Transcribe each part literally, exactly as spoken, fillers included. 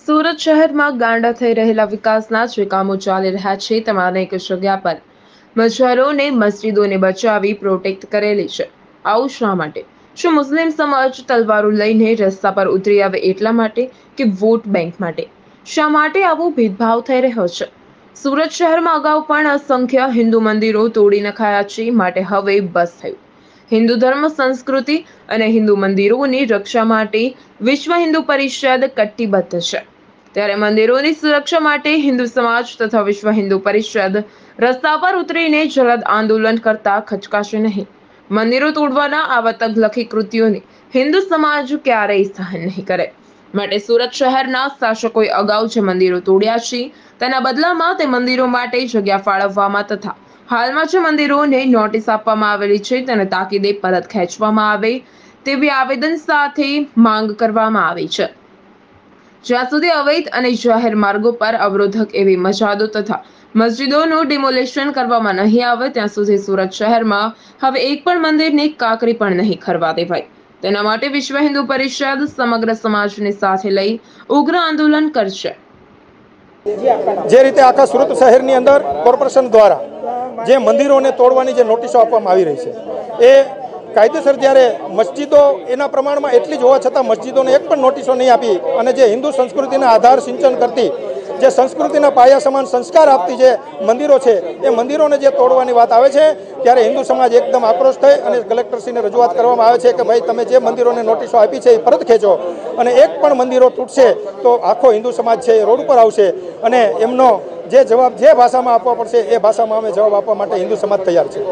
સુરત શહેરમાં ગાંડા થઈ રહેલા વિકાસના જે કામો ચાલી રહ્યા છે તેમાં અનેક જગ્યા પર મજારોને મસ્જિદોને બચાવી પ્રોટેક્ટ કરેલી છે। આવું શા માટે? શું મુસ્લિમ સમાજ તલવારો લઈને રસ્તા પર ઉતરી આવે એટલા માટે કે વોટ બેંક માટે? શા માટે આવો ભેદભાવ થઈ રહ્યો છે? સુરત શહેરમાં અગાઉ પણ અસંખ્ય હિન્દુ મંદિરો તોડી નખાયા છે, માટે હવે બસ થયું। હિન્દુ ધર્મ સંસ્કૃતિ અને હિન્દુ મંદિરોની રક્ષા માટે વિશ્વ હિન્દુ પરિષદ કટિબદ્ધ છે। ત્યારે મંદિરોની સુરક્ષા માટે હિન્દુ સમાજ તથા વિશ્વ હિન્દુ પરિષદ રસ્તા પર ઉતરીને જલદ આંદોલન કરતા ખચકાશે નહીં। મંદિરો તોડવાના આવા તગલખી કૃત્યોને હિન્દુ સમાજ ક્યારેય સહન નહીં કરે। માટે સુરત શહેરના શાસકોએ અગાઉ જે મંદિરો તોડ્યા છે તેના બદલામાં તે મંદિરો માટે જગ્યા ફાળવવામાં તથા હાલમાં જે મંદિરોને નોટિસ આપવામાં આવેલી છે તેને તાકીદે પરત ખેંચવામાં આવે તેવી આવેદન સાથે માંગ કરવામાં આવી છે। જ્યાં સુધી અવૈધ અને જાહેર માર્ગો પર અવરોધક એવી મસ્જિદો તથા મસ્જિદોનું ડિમોલેશન કરવામાં નહીં આવે ત્યાં સુધી સુરત શહેરમાં હવે એક પણ મંદિરની કાંકરી પણ નહીં ખરવા દેવાય। તેના માટે વિશ્વ હિન્દુ પરિષદ સમગ્ર સમાજને સાથે લઈ ઉગ્ર આંદોલન કરશે। જે રીતે આખા સુરત શહેરની અંદર કોર્પોરેશન દ્વારા જે મંદિરોને તોડવાની જે નોટિસો આપવામાં આવી રહી છે એ કાયદેસર જ્યારે મસ્જિદો એના પ્રમાણમાં એટલી જ હોવા છતાં મસ્જિદોને એક પણ નોટિસો નહીં આપી અને જે હિન્દુ સંસ્કૃતિના આધાર સિંચન કરતી જે સંસ્કૃતિના પાયા સમાન સંસ્કાર આપતી જે મંદિરો છે એ મંદિરોને જે તોડવાની વાત આવે છે ત્યારે હિન્દુ સમાજ એકદમ આક્રોશ થઈ અને કલેક્ટરશ્રીને રજૂઆત કરવામાં આવે છે કે ભાઈ તમે જે મંદિરોને નોટિસો આપી છે એ પરત ખેંચો અને એક પણ મંદિરો તૂટશે તો આખો હિન્દુ સમાજ છે એ રોડ ઉપર આવશે અને એમનો જે જવાબ જે ભાષામાં આપવા પડશે એ ભાષામાં અમે જવાબ આપવા માટે હિન્દુ સમાજ તૈયાર છે।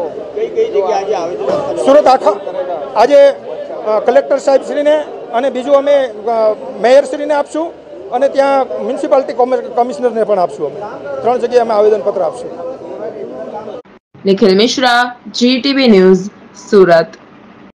સુરત આખા આજે કલેક્ટર સાહેબશ્રીને અને બીજું અમે મેયરશ્રીને આપશું અને ત્યાં મ્યુનિસિપાલિટી કમિશનરને પણ આપશું। અમે ત્રણ જગ્યાએ અમે આવેદનપત્ર આપશું। Nikhil Mishra, Zee TV news, Surat.